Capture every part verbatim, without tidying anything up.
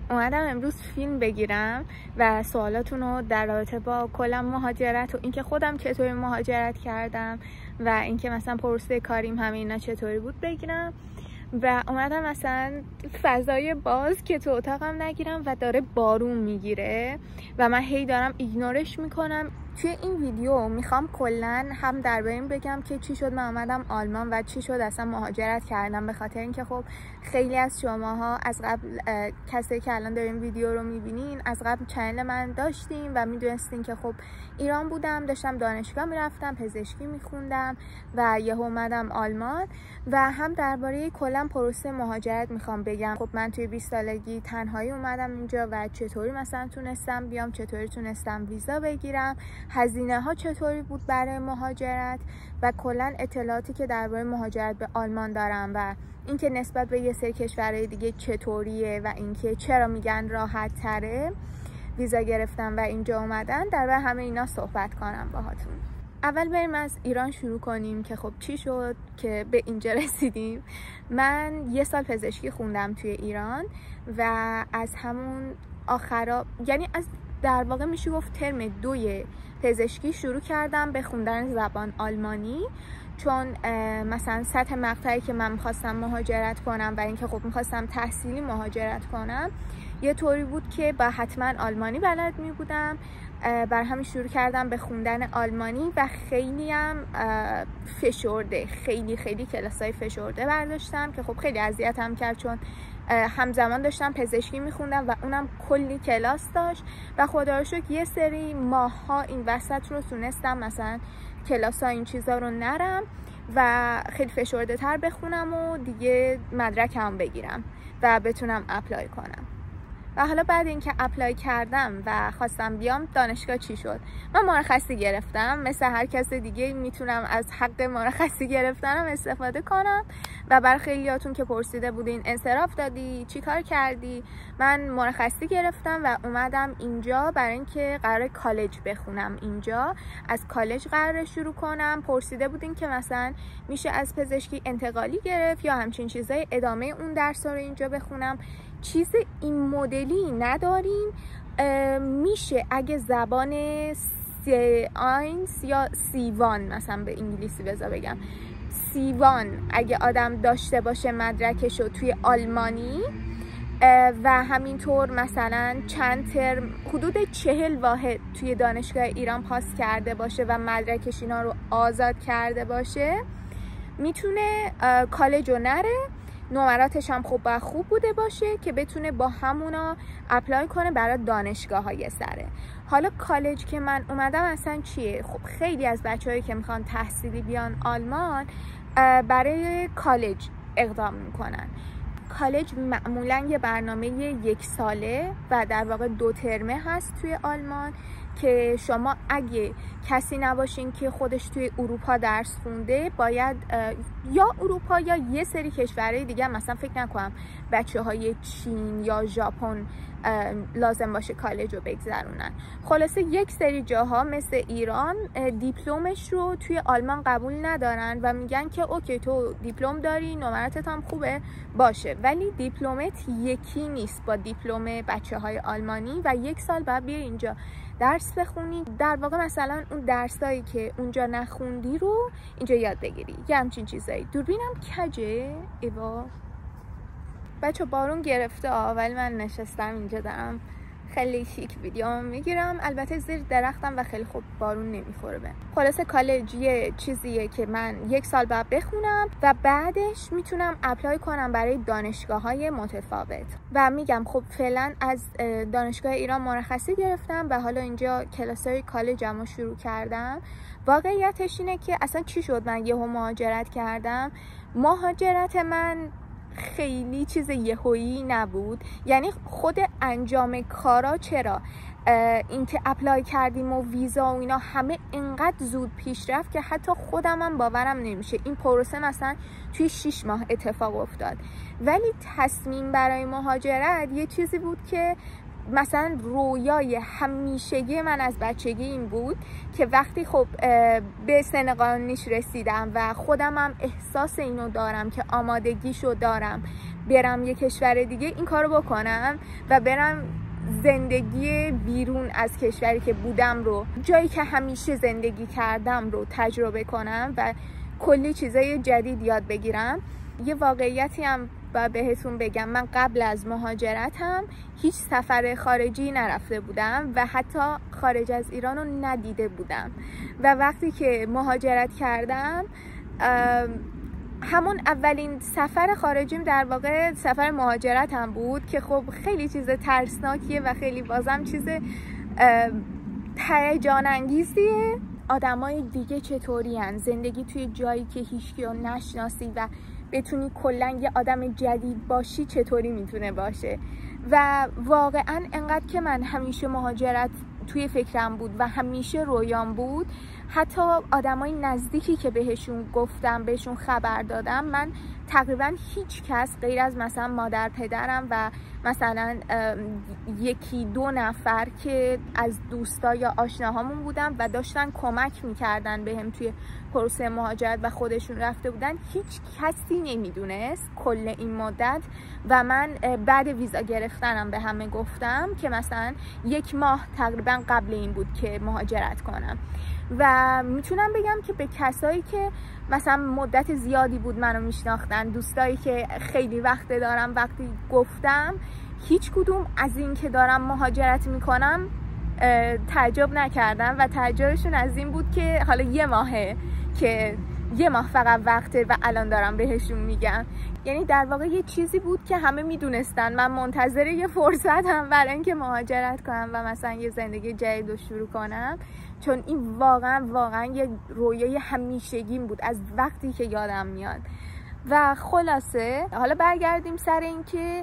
اومدم امروز فیلم بگیرم و سوالاتون رو در رابطه با کلا مهاجرت و اینکه خودم چطوری مهاجرت کردم و اینکه مثلا پروسه کاریم همه اینا چطوری بود بگیرم. و اومدم مثلا فضای باز که تو اتاقم نگیرم و داره بارون میگیره و من هی دارم ایگنورش میکنم. توی این ویدیو میخوام کلا هم درباره این بگم که چی شد من اومدم آلمان و چی شد اصلا مهاجرت کردم، به خاطر اینکه خب خیلی از شماها از قبل کسی که الان دارین ویدیو رو میبینین از قبل چنل من داشتین و میدونستین که خب ایران بودم، داشتم دانشگاه میرفتم، پزشکی میخوندم و یهو اومدم آلمان. و هم درباره کلا پروسه مهاجرت میخوام بگم. خب من توی بیست سالگی تنهایی اومدم اینجا و چطوری مثلا تونستم بیام، چطوری تونستم ویزا بگیرم، هزینه ها چطوری بود برای مهاجرت و کلا اطلاعاتی که درباره مهاجرت به آلمان دارم و اینکه نسبت به یه سری کشورهای دیگه چطوریه و اینکه چرا میگن راحت تره ویزا گرفتم و اینجا اومدن، درباره همه اینا صحبت کنم باهاتون. اول بریم از ایران شروع کنیم که خب چی شد که به اینجا رسیدیم. من یه سال پزشکی خوندم توی ایران و از همون آخرا، یعنی از در واقع میشه گفت ترم دوی پزشکی شروع کردم به خوندن زبان آلمانی، چون مثلا سطح مقطعی که من میخواستم مهاجرت کنم و اینکه خب میخواستم تحصیلی مهاجرت کنم یه طوری بود که با حتما آلمانی بلد میبودم. بر همین شروع کردم به خوندن آلمانی و خیلی هم فشرده، خیلی خیلی کلاسای فشرده برداشتم که خب خیلی اذیتم کرد، چون همزمان داشتم پزشکی میخوندم و اونم کلی کلاس داشت و خدا رو شکر یه سری ماها این وسط رو تونستم مثلا کلاس ها این چیزا رو نرم و خیلی فشرده تر بخونم و دیگه مدرکم بگیرم و بتونم اپلای کنم. و حالا بعد اینکه اپلای کردم و خواستم بیام دانشگاه چی شد؟ من مرخصی گرفتم، مثل هر کس دیگه میتونم از حق مرخصی گرفتنم استفاده کنم و برای خیلیاتون که پرسیده بودین انصراف دادی چی کار کردی، من مرخصی گرفتم و اومدم اینجا برای اینکه قرار کالج بخونم. اینجا از کالج قرار شروع کنم. پرسیده بودین که مثلا میشه از پزشکی انتقالی گرفت یا همچین چیزای ادامه اون درس رو اینجا بخونم. چیز این مدلی نداریم، میشه اگه زبان سی آینس یا سیوان مثلا به انگلیسی بذار بگم سیوان اگه آدم داشته باشه مدرکشو توی آلمانی و همینطور مثلا چند ترم حدود چهل واحد توی دانشگاه ایران پاس کرده باشه و مدرکش اینا رو آزاد کرده باشه میتونه کالج رو نره. نمراتش هم خوب و خوب بوده باشه که بتونه با همونا اپلای کنه برای دانشگاه های سره. حالا کالج که من اومدم اصلا چیه؟ خب خیلی از بچه‌هایی که میخوان تحصیلی بیان آلمان برای کالج اقدام میکنن. کالج معمولا یه برنامه یک ساله و در واقع دو ترمه هست توی آلمان که شما اگه کسی نباشین که خودش توی اروپا درس خونده باید یا اروپا یا یه سری کشورهای دیگه، مثلا فکر نکنم بچه های چین یا ژاپن لازم باشه کالج رو بگذرونن. خلاصه یک سری جاها مثل ایران دیپلمش رو توی آلمان قبول ندارن و میگن که اوکی تو دیپلم داری، نمراتت هم خوبه باشه، ولی دیپلمت یکی نیست با دیپلم بچه های آلمانی و یک سال بعد بیای اینجا درس بخونی. در واقع مثلا اون درسایی که اونجا نخوندی رو اینجا یاد بگیری، یه همچین چیزایی. دوربینم کجه ایوا بچه بارون گرفته ولی من نشستم اینجا دارم خیلی شیک ویدیو میگیرم، البته زیر درختم و خیلی خوب بارون نمیخوره به. خلاصه کالج یه چیزیه که من یک سال بعد بخونم و بعدش میتونم اپلای کنم برای دانشگاه های متفاوت. و میگم خب فعلا از دانشگاه ایران مرخصی گرفتم و حالا اینجا کلاسای کالجم رو شروع کردم. واقعیتش اینه که اصلا چی شد من یهو مهاجرت کردم. مهاجرت من خیلی چیز یهویی نبود، یعنی خود انجام کارا چرا اینکه اپلای کردیم و ویزا و اینا همه اینقدر زود پیش رفت که حتی خودم هم باورم نمیشه این پروسه مثلا توی شش ماه اتفاق افتاد. ولی تصمیم برای مهاجرت یه چیزی بود که مثلا رویای همیشگی من از بچگی این بود که وقتی خب به سن قانونیش رسیدم و خودم هم احساس اینو دارم که آمادگیشو دارم برم یه کشور دیگه این کارو بکنم و برم زندگی بیرون از کشوری که بودم رو، جایی که همیشه زندگی کردم رو تجربه کنم و کلی چیزای جدید یاد بگیرم. یه واقعیتی هم با بهتون بگم، من قبل از مهاجرتم هیچ سفر خارجی نرفته بودم و حتی خارج از ایران رو ندیده بودم و وقتی که مهاجرت کردم همون اولین سفر خارجیم در واقع سفر مهاجرت هم بود که خب خیلی چیز ترسناکیه و خیلی بازم چیز هیجان انگیزیه. آدمای دیگه چطوری هن؟ زندگی توی جایی که هیچکی رو نشناسی و بتونی کلا یه آدم جدید باشی چطوری میتونه باشه؟ و واقعا انقدر که من همیشه مهاجرت توی فکرم بود و همیشه رویام بود، حتی آدمای نزدیکی که بهشون گفتم، بهشون خبر دادم، من تقریبا هیچ کس غیر از مثلا مادر پدرم و مثلا یکی دو نفر که از دوستا یا آشناهامون بودن و داشتن کمک میکردن بهم توی پروسه مهاجرت و خودشون رفته بودن، هیچ کسی نمیدونست کل این مدت. و من بعد ویزا گرفتنم به همه گفتم که مثلا یک ماه تقریبا قبل این بود که مهاجرت کنم و میتونم بگم که به کسایی که مثلا مدت زیادی بود منو میشناختن، دوستایی که خیلی وقت دارم، وقتی گفتم هیچ کدوم از این که دارم مهاجرت میکنم تعجب نکردم و تعجبشون از این بود که حالا یه ماهه که یه ماه فقط وقته و الان دارم بهشون میگم. یعنی در واقع یه چیزی بود که همه میدونستن من منتظر یه فرصت هم برای اینکه مهاجرت کنم و مثلا یه زندگی جدید رو شروع کنم، چون این واقعا واقعا یه رویای همیشگیم بود از وقتی که یادم میاد. و خلاصه حالا برگردیم سر این که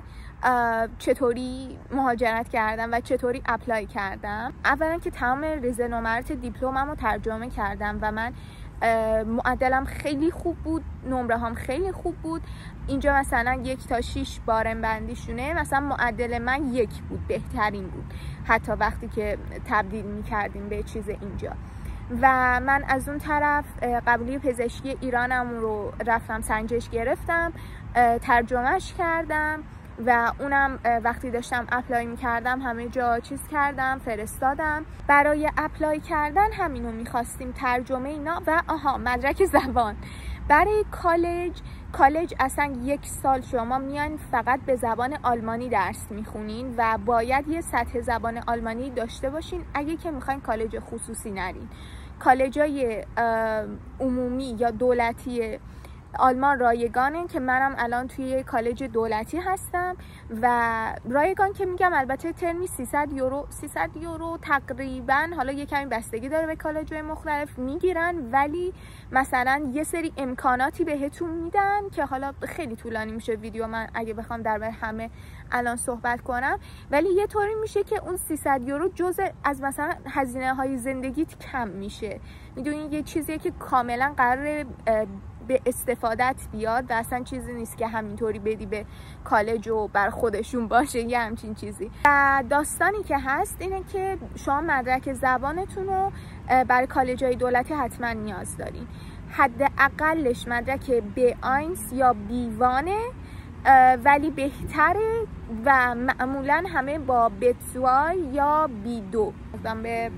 چطوری مهاجرت کردم و چطوری اپلای کردم. اولا که تمام ریزه نمرات دیپلمم رو ترجمه کردم و من معدلم خیلی خوب بود، نمره هم خیلی خوب بود. اینجا مثلا یک تا شیش بارم بندیشونه، مثلا معدل من یک بود، بهترین بود حتی وقتی که تبدیل می کردیم به چیز اینجا. و من از اون طرف قبولی پزشکی ایرانم رو رفتم سنجش گرفتم، ترجمهش کردم و اونم وقتی داشتم اپلای میکردم همه جا چیز کردم، فرستادم. برای اپلای کردن همینو میخواستیم، ترجمه اینا و آها مدرک زبان. برای کالج کالج اصلا یک سال شما میان فقط به زبان آلمانی درس میخونین و باید یه سطح زبان آلمانی داشته باشین اگه که میخواین کالج خصوصی نرین. کالجای عمومی یا دولتی آلمان رایگانه که منم الان توی کالج دولتی هستم و رایگان که میگم البته ترمی سیصد یورو سیصد یورو تقریبا، حالا یه کمی بستگی داره به کالج‌های مختلف میگیرن، ولی مثلا یه سری امکاناتی بهتون میدن که حالا خیلی طولانی میشه ویدیو من اگه بخوام درباره همه الان صحبت کنم، ولی یه طوری میشه که اون سیصد یورو جزء از مثلا هزینه های زندگیت کم میشه. میدونین یه چیزیه که کاملا قراره به استفادت بیاد و اصلا چیزی نیست که همینطوری بدی به کالج و بر خودشون باشه یه همچین چیزی. و داستانی که هست اینه که شما مدرک زبانتون رو برای کالج‌های دولتی حتما نیاز دارین. حداقلش مدرک بی آینس یا بی وانه، ولی بهتره و معمولا همه با بتوای یا بی دو به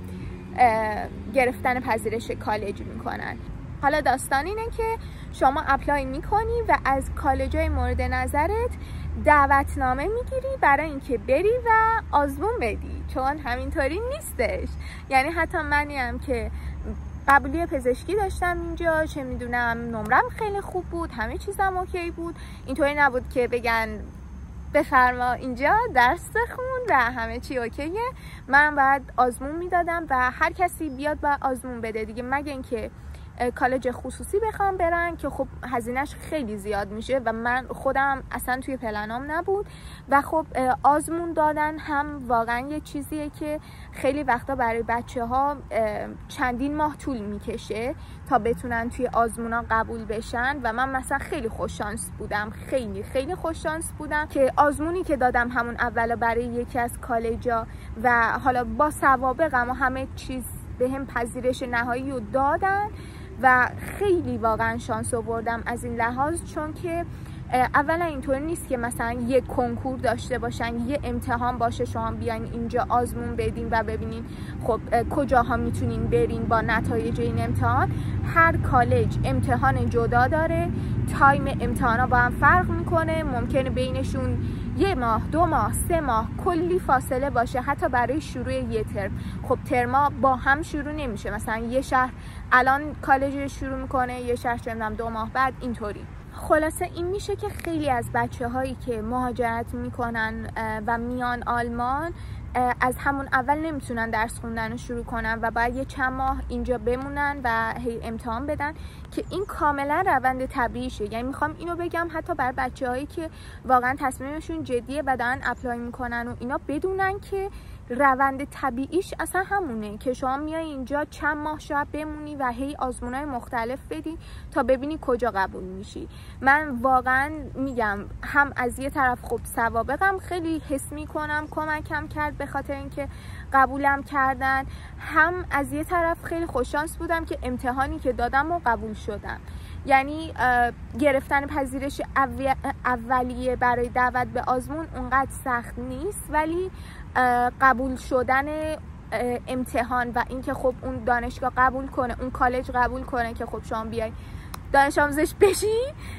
گرفتن پذیرش کالج میکنن. حالا داستان اینه که شما اپلای میکنی و از کالج‌های مورد نظرت دعوتنامه میگیری برای اینکه بری و آزمون بدی، چون همینطوری نیستش. یعنی حتی منی هم که قبولی پزشکی داشتم اینجا، چه میدونم نمرم خیلی خوب بود، همه چیزم اوکی بود، اینطوری نبود که بگن بفرما اینجا درس بخون و همه چی اوکیه. من باید آزمون میدادم و هر کسی بیاد باید آزمون بده دیگه، مگه اینکه کالج خصوصی بخوام برن که خب هزینهش خیلی زیاد میشه و من خودم اصلا توی پلنام نبود. و خب آزمون دادن هم واقعا یه چیزیه که خیلی وقتا برای بچه ها چندین ماه طول میکشه تا بتونن توی آزمونا قبول بشن و من مثلا خیلی خوش شانس بودم، خیلی خیلی خوش شانس بودم که آزمونی که دادم همون اولا برای یکی از کالجا و حالا با سوابقم و همه چیز به هم پذیرش نهایی رو دادن و خیلی واقعا شانس آوردم از این لحاظ، چون که اولا اینطور نیست که مثلا یه کنکور داشته باشن، یه امتحان باشه شما بیاین اینجا آزمون بدین و ببینین خب کجاها میتونین برین با نتایج این امتحان. هر کالج امتحان جدا داره، تایم امتحانا با هم فرق میکنه، ممکنه بینشون یه ماه، دو ماه، سه ماه کلی فاصله باشه، حتی برای شروع یه ترم. خب ترما با هم شروع نمیشه، مثلا یه شهر الان کالج شروع میکنه، یه شهر چندم دو ماه بعد، اینطوری. خلاصه این میشه که خیلی از بچه هایی که مهاجرت میکنن و میان آلمان از همون اول نمیتونن درس خوندن رو شروع کنن و باید یه چند ماه اینجا بمونن و هی امتحان بدن که این کاملا روند طبیعیشه. یعنی میخوام اینو بگم حتی برای بچه هایی که واقعا تصمیمشون جدیه و دارن اپلای میکنن و اینا بدونن که روند طبیعیش اصلا همونه که شما میای اینجا چند ماه شاید بمونی و هی آزمونای مختلف بدی تا ببینی کجا قبول میشی. من واقعا میگم هم از یه طرف خب سوابقم خیلی حس میکنم کمکم کرد به خاطر اینکه قبولم کردن، هم از یه طرف خیلی خوششانس بودم که امتحانی که دادم و قبول شدم. یعنی گرفتن پذیرش اولیه برای دعوت به آزمون اونقدر سخت نیست، ولی قبول شدن امتحان و اینکه خب اون دانشگاه قبول کنه، اون کالج قبول کنه که خب شما بیای دانش آموزش بشی،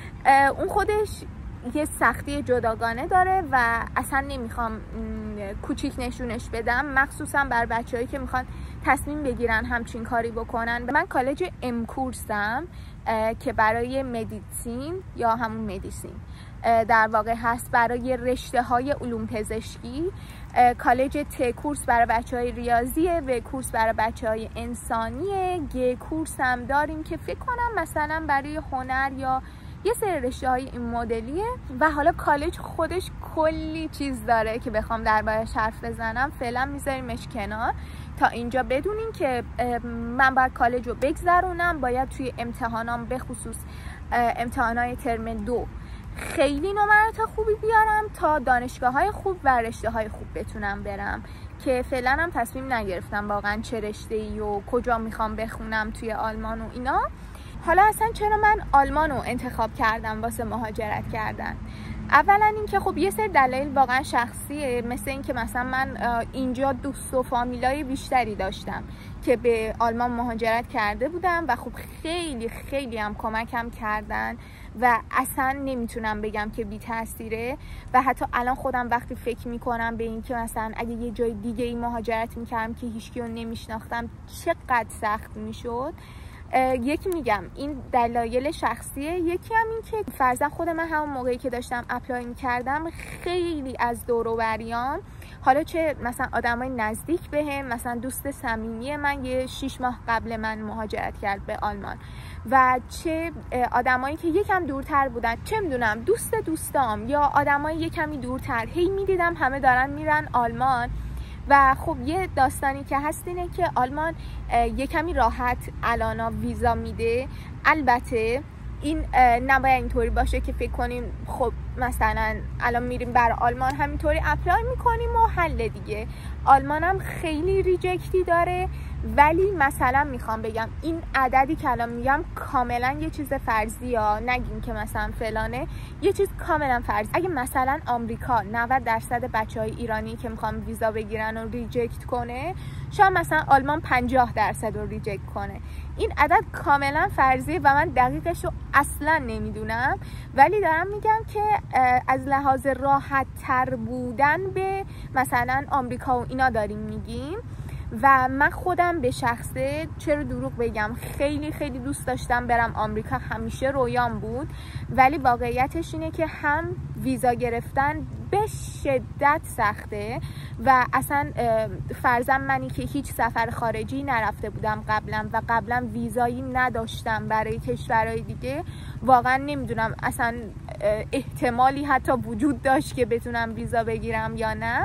اون خودش یه سختی جداگانه داره و اصلا نمیخوام کوچیک نشونش بدم، مخصوصا بر بچه‌هایی که میخوان تصمیم بگیرن همچین کاری بکنن. من کالج ام کورسم که برای مدیسین یا همون مدیسین در واقع هست، برای رشته های علوم پزشکی. کالج ت کورس برای بچه های ریاضیه، و کورس برای بچه های انسانیه، گ کورس هم داریم که فکر کنم مثلا برای هنر یا یه سری رشته های این مدلیه. و حالا کالج خودش کلی چیز داره که بخوام دربارش حرف بزنم، فعلا میذاریمش کنار تا اینجا بدونین که من باید کالج رو بگذرونم، باید توی امتحانام به خصوص امتحانای ترم دو خیلی نمرات خوبی بیارم تا دانشگاه های خوب و رشته های خوب بتونم برم، که فعلا هم تصمیم نگرفتم واقعا چه رشته ای و کجا میخوام بخونم توی آلمان و اینا. حالا اصلا چرا من آلمان رو انتخاب کردم واسه مهاجرت کردن؟ اولا اینکه خب یه سری دلایل واقعا شخصیه، مثل اینکه مثلا من اینجا دوست و فامیلای بیشتری داشتم که به آلمان مهاجرت کرده بودم و خب خیلی خیلی هم کمکم کردن و اصلا نمیتونم بگم که بی تاثیره. و حتی الان خودم وقتی فکر میکنم به این که مثلا اگه یه جای دیگه ای مهاجرت میکردم که هیچکی رو نمیشناختم چقدر سخت میشد. یکی میگم این دلایل شخصیه، یکی هم این که فرضاً خود من همون موقعی که داشتم اپلای میکردم خیلی از دور و بریام، حالا چه مثلا آدمای نزدیک بهم، مثلا دوست صمیمی من یه شیش ماه قبل من مهاجرت کرد به آلمان، و چه آدمایی که یکم دورتر بودن، چه میدونم دوست دوستام یا آدمای یکمی دورتر، هی میدیدم همه دارن میرن آلمان. و خب یه داستانی که هست اینه که آلمان یه کمی راحت الانا ویزا میده. البته این نباید اینطوری باشه که فکر کنیم خب مثلا الان میریم برای آلمان همینطوری اپلای میکنیم و حل دیگه. آلمان هم خیلی ریجکتی داره، ولی مثلا میخوام بگم این عددی که الان میگم کاملا یه چیز فرضی ها، نگیم که مثلا فلانه، یه چیز کاملا فرضی. اگه مثلا آمریکا نود درصد بچه های ایرانی که میخوام ویزا بگیرن و ریجکت کنه، شاید مثلا آلمان پنجاه درصد رو ریجکت کنه. این عدد کاملا فرضیه و من دقیقش رو اصلا نمیدونم، ولی دارم میگم که از لحاظ راحت تر بودن به مثلا آمریکا و اینا داریم میگیم. و من خودم به شخصه چرا دروغ بگم خیلی خیلی دوست داشتم برم آمریکا، همیشه رویام بود، ولی واقعیتش اینه که هم ویزا گرفتن به شدت سخته و اصلا فرضاً منی که هیچ سفر خارجی نرفته بودم قبلا و قبلا ویزایی نداشتم برای کشورهای دیگه، واقعا نمیدونم اصلا احتمالی حتی وجود داشت که بتونم ویزا بگیرم یا نه.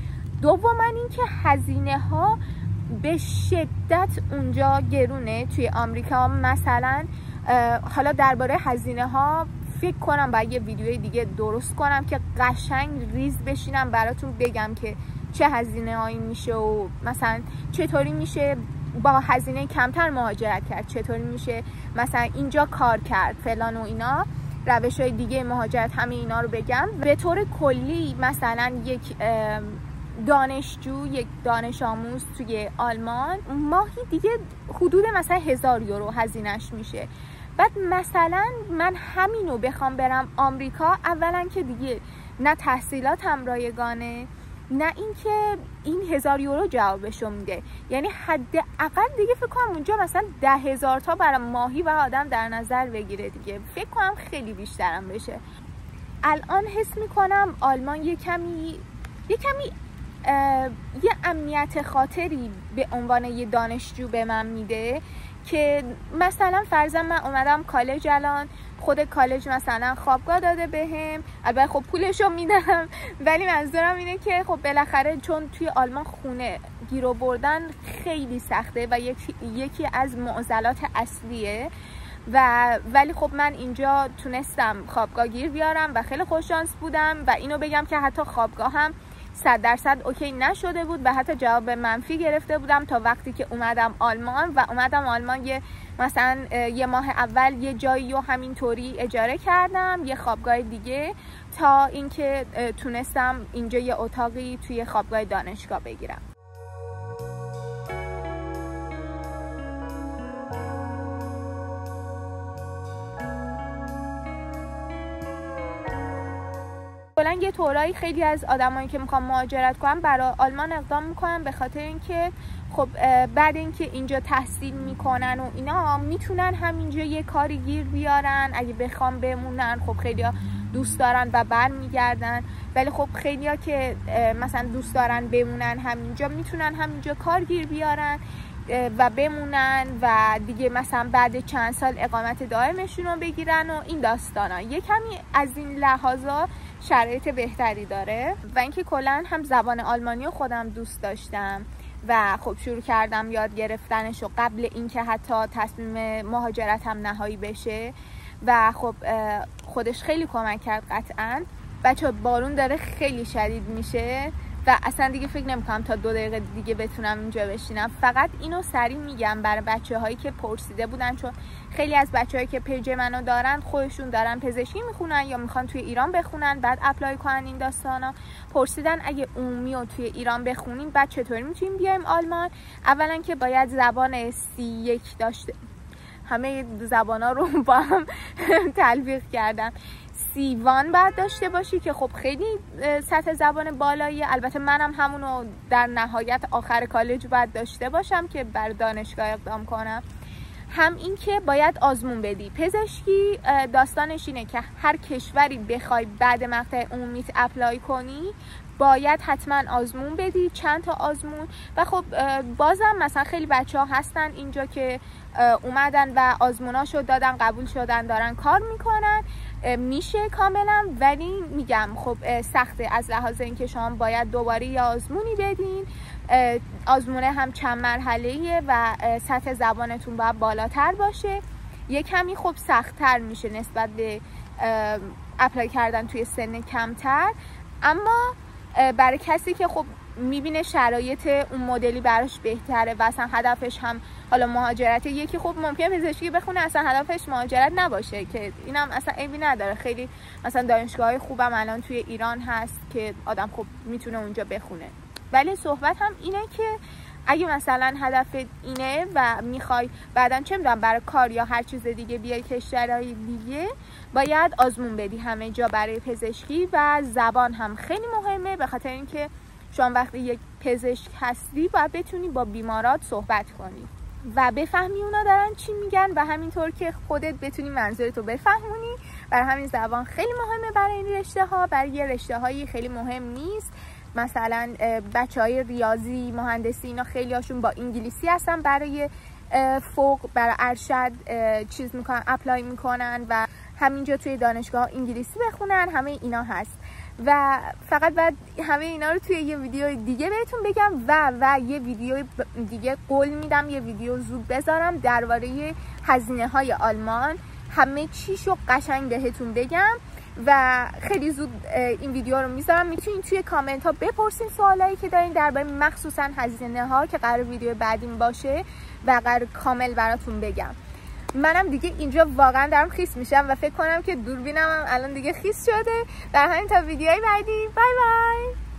دوما اینکه هزینه ها به شدت اونجا گرونه توی آمریکا. مثلا حالا درباره هزینه ها فکر کنم باید یه ویدیوی دیگه درست کنم که قشنگ ریز بشینم براتون بگم که چه هزینه هایی میشه و مثلا چطوری میشه با هزینه کمتر مهاجرت کرد، چطوری میشه مثلا اینجا کار کرد فلان و اینا. روش‌های دیگه مهاجرت همه اینا رو بگم. به طور کلی مثلا یک دانشجو، یک دانش آموز توی آلمان ماهی دیگه حدود مثلا هزار یورو هزینه‌اش میشه. بعد مثلا من همینو بخوام برم آمریکا، اولا که دیگه نه تحصیلاتم رایگانه، نه اینکه این هزار یورو جوابشو میده. یعنی حداقل دیگه فکر کنم اونجا مثلا ده هزار تا برای ماهی و آدم در نظر بگیره دیگه. فکر کنم خیلی بیشترم بشه. الان حس میکنم آلمان یه کمی یه کمی یه امنیت خاطری به عنوان یه دانشجو به من میده که مثلا فرضاً من اومدم کالج، الان خود کالج مثلا خوابگاه داده بهم، البته خب پولشو میدم، ولی منظورم اینه که خب بالاخره چون توی آلمان خونه گیر آوردن خیلی سخته و یکی یکی از معضلات اصلیه و ولی خب من اینجا تونستم خوابگاه گیر بیارم و خیلی خوششانس بودم و اینو بگم که حتی خوابگاه هم صد درصد اوکی نشده بود و حتی جواب منفی گرفته بودم تا وقتی که اومدم آلمان و اومدم آلمان یه مثلا یه ماه اول یه جایی و همینطوری اجاره کردم، یه خوابگاه دیگه، تا اینکه تونستم اینجا یه اتاقی توی خوابگاه دانشگاه بگیرم. کلا یه طورایی خیلی از آدمایی که میخوان مهاجرت کنن برای آلمان اقدام میکنن، به خاطر اینکه خب بعد اینکه اینجا تحصیل میکنن و اینا میتونن همینجا یه کاری گیر بیارن. اگه بخوام بمونن خب خیلیا دوست دارن و برمیگردن، ولی خب خیلیا که مثلا دوست دارن بمونن همینجا میتونن همینجا کار گیر بیارن و بمونن و دیگه مثلا بعد چند سال اقامت دائمشون رو بگیرن و این داستانا. یه کمی از این لحاظا شرایط بهتری داره و اینکه کلا هم زبان آلمانی رو خودم دوست داشتم و خب شروع کردم یاد گرفتنش و قبل اینکه حتی تصمیم مهاجرتم نهایی بشه و خب خودش خیلی کمک کرد قطعاً. بچه بارون داره خیلی شدید میشه و اصلا دیگه فکر نمیکنم تا دو دقیقه دیگه بتونم اینجا بشینم. فقط اینو سریع میگم برای بچه هایی که پرسیده بودن، چون خیلی از بچه هایی که پیج منو دارن خودشون دارن پزشکی میخونن یا میخوان توی ایران بخونن بعد اپلای کنن این داستانا، پرسیدن اگه عمومی رو توی ایران بخونیم بعد چطوری میتونیم بیایم آلمان. اولا که باید زبان سی یک داشته، همه زبانا رو با هم تلفیق کردم، سی وان باید داشته باشی که خب خیلی سطح زبان بالاییه. البته منم همونو در نهایت آخر کالج باید داشته باشم که بر دانشگاه اقدام کنم. هم این که باید آزمون بدی. پزشکی داستانش اینه که هر کشوری بخوای بعد مقطع عمومیت اپلای کنی باید حتما آزمون بدی، چند تا آزمون. و خب بازم مثلا خیلی بچه ها هستن اینجا که اومدن و آزموناشو دادن، قبول شدن، دارن کار میکنن، میشه کاملا، ولی میگم خب سخته از لحاظ اینکه شما باید دوباره یه آزمونی بدین. آزمونه هم چند مرحله‌ایه و سطح زبانتون باید بالاتر باشه. یه کمی خب سخت‌تر میشه نسبت به اپلای کردن توی سن کمتر، اما برای کسی که خب میبینه شرایط اون مدلی براش بهتره و اصلا هدفش هم حالا مهاجرت، یکی خب ممکنه پزشکی بخونه اصلا هدفش مهاجرت نباشه که اینم اصلا عیبی نداره. خیلی مثلا دانشگاه‌های خوبم الان توی ایران هست که آدم خب میتونه اونجا بخونه. ولی صحبت هم اینه که اگه مثلا هدف اینه و میخوای بعداً چه میدونم برای کار یا هر چیز دیگه بیای کشورهای دیگه، باید آزمون بدی همه جا برای پزشکی و زبان هم خیلی مهمه، به خاطر اینکه شما وقتی یک پزشک هستی باید بتونی با بیمارات صحبت کنی و بفهمی اونا دارن چی میگن و همینطور که خودت بتونی منظورتو بفهمونی. برای همین زبان خیلی مهمه برای این رشته ها. برای یه رشته هایی خیلی مهم نیست، مثلا بچه های ریاضی، مهندسی، اینا خیلی هاشون با انگلیسی هستن برای فوق، برای ارشد چیز میکنن، اپلای میکنن و همینجا توی دانشگاه انگلیسی بخونن. همه اینا هست و فقط بعد همه اینا رو توی یه ویدیو دیگه بهتون بگم و و یه ویدیو دیگه قول میدم یه ویدیو زود بذارم درباره هزینه های آلمان، همه چیشو قشنگ بهتون بگم و خیلی زود این ویدیو رو میذارم. میتونید توی کامنت ها بپرسین سوالایی که دارین درباره مخصوصا هزینه ها که قرار ویدیو بعدیم باشه و قرار کامل براتون بگم. منم دیگه اینجا واقعا دارم خیس میشم و فکر کنم که دوربینم هم الان دیگه خیس شده. در همین تا ویدیوهای بعدی، بای بای.